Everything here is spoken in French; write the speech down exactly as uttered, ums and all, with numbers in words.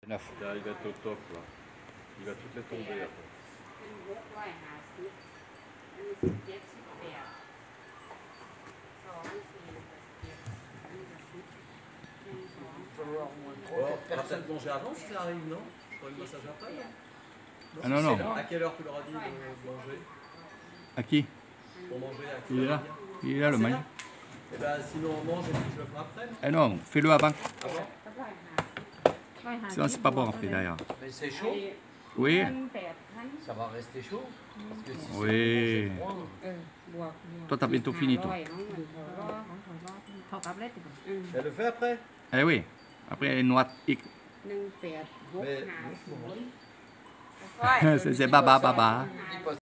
neuf. Là, il va être au top là. Il va toutes les tomber après. หกร้อยห้าสิบอันนี้สิบเจ็ดสิบแปดสองสี่เจ็ดอันนี้ก็สิบหนึ่งสอง Oh, on va peut-être manger avant si ça arrive, non? Pour le massage après? Ah non, non. À quelle heure tu leur as dit de manger? À qui? Pour manger à Il est là. Il est là le maillot. Et ben sinon on mange et puis je le ferai après. Eh non, fais-le avant. Avant? ร้อยห้าสิบร้อยห้าสิบ Sinon c'est pas bon après derrière. Mais c'est chaud, Oui. แปดพัน ça va rester chaud. Parce que si Oui. c'est froid, เออบวกบวก Toi t'as bientôt fini toi. ร้อยน้องหนึ่งร้อยของของร้อยเท่ากับเลขติดอืม Elle le fait après? Eh oui. Après les noix X. หนึ่งแปดหก Mais ห้า doucement. ศูนย์ C'est c'est baba baba. dis pas